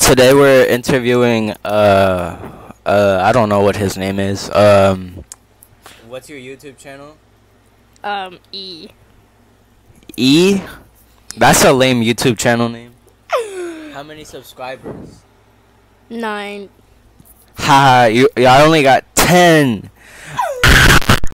Today we're interviewing I don't know what his name is. What's your YouTube channel? E. E? That's a lame YouTube channel name. How many subscribers? 9. Haha, I only got 10.